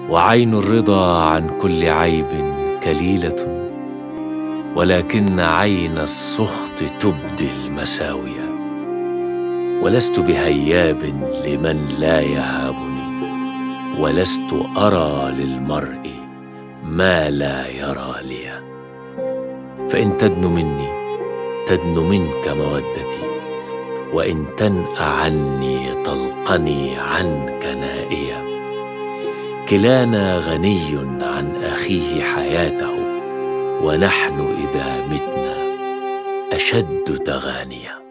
وعين الرضا عن كل عيب كليلة، ولكن عين السخط تبدي المساوية. ولست بهياب لمن لا يهابني، ولست أرى للمرء ما لا يرى لي. فإن تدن مني تدن منك مودتي، وإن تنأ عني تلقني عنك نائية. كلانا غني عن أخيه حياته، ونحن إذا متنا أشد تغانيا.